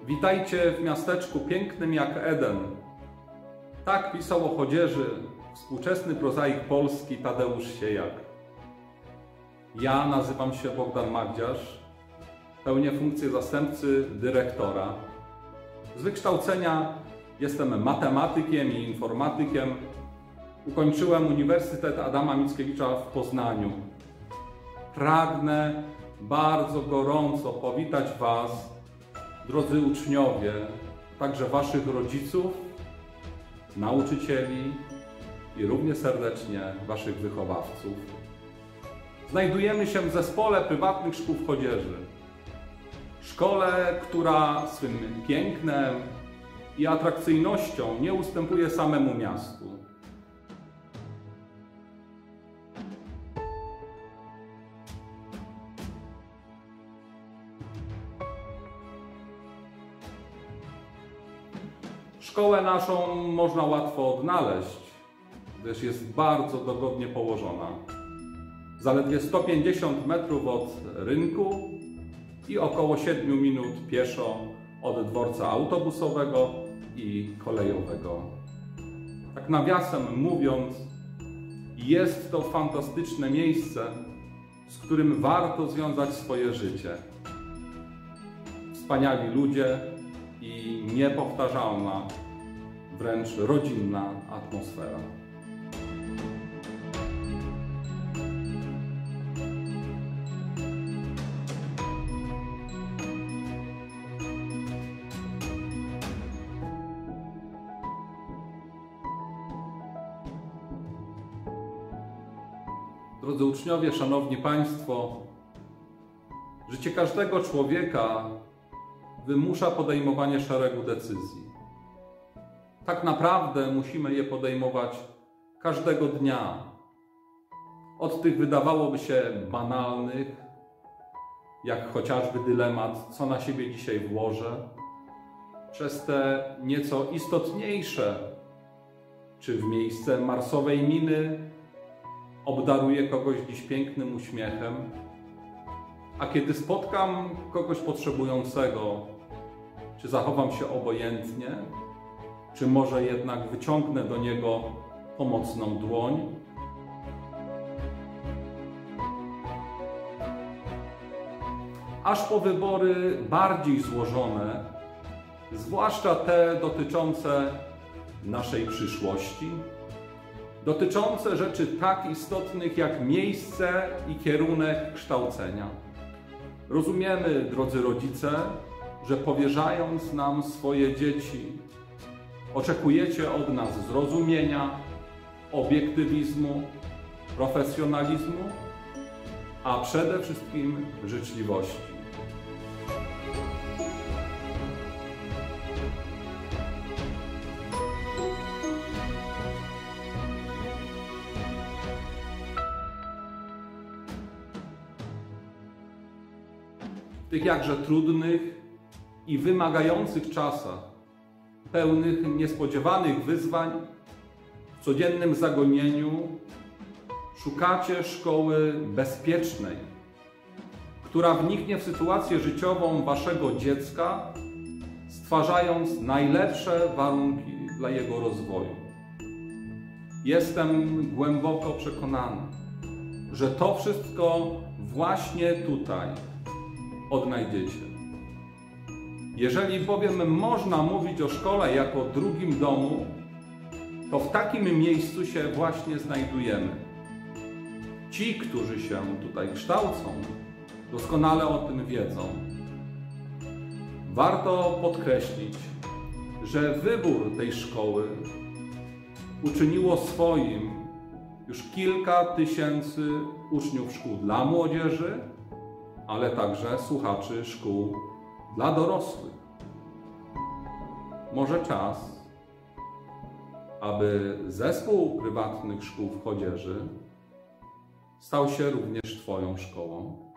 Witajcie w miasteczku pięknym jak Eden. Tak pisał o Chodzieży współczesny prozaik polski Tadeusz Siejak. Ja nazywam się Bogdan Magdziarz, pełnię funkcję zastępcy dyrektora. Z wykształcenia jestem matematykiem i informatykiem. Ukończyłem Uniwersytet Adama Mickiewicza w Poznaniu. Pragnę bardzo gorąco powitać Was, drodzy uczniowie, także Waszych rodziców, nauczycieli i równie serdecznie Waszych wychowawców. Znajdujemy się w zespole prywatnych szkół w Chodzieży. Szkole, która swym pięknem i atrakcyjnością nie ustępuje samemu miastu. Szkołę naszą można łatwo odnaleźć, gdyż jest bardzo dogodnie położona. Zaledwie 150 metrów od rynku i około 7 minut pieszo od dworca autobusowego i kolejowego. Tak nawiasem mówiąc, jest to fantastyczne miejsce, z którym warto związać swoje życie. Wspaniali ludzie i niepowtarzalna, wręcz rodzinna atmosfera. Drodzy uczniowie, szanowni Państwo, życie każdego człowieka wymusza podejmowanie szeregu decyzji. Tak naprawdę musimy je podejmować każdego dnia. Od tych wydawałoby się banalnych, jak chociażby dylemat, co na siebie dzisiaj włożę, przez te nieco istotniejsze, czy w miejsce marsowej miny obdaruję kogoś dziś pięknym uśmiechem, a kiedy spotkam kogoś potrzebującego, czy zachowam się obojętnie, czy może jednak wyciągnę do niego pomocną dłoń. Aż po wybory bardziej złożone, zwłaszcza te dotyczące naszej przyszłości, dotyczące rzeczy tak istotnych jak miejsce i kierunek kształcenia. Rozumiemy, drodzy rodzice, że powierzając nam swoje dzieci, oczekujecie od nas zrozumienia, obiektywizmu, profesjonalizmu, a przede wszystkim życzliwości. W tych jakże trudnych i wymagających czasach, pełnych niespodziewanych wyzwań, w codziennym zagonieniu, szukacie szkoły bezpiecznej, która wniknie w sytuację życiową Waszego dziecka, stwarzając najlepsze warunki dla jego rozwoju. Jestem głęboko przekonany, że to wszystko właśnie tutaj odnajdziecie. Jeżeli bowiem można mówić o szkole jako drugim domu, to w takim miejscu się właśnie znajdujemy. Ci, którzy się tutaj kształcą, doskonale o tym wiedzą. Warto podkreślić, że wybór tej szkoły uczyniło swoim już kilka tysięcy uczniów szkół dla młodzieży, ale także słuchaczy szkół dla dorosłych. Może czas, aby zespół prywatnych szkół w Chodzieży stał się również Twoją szkołą.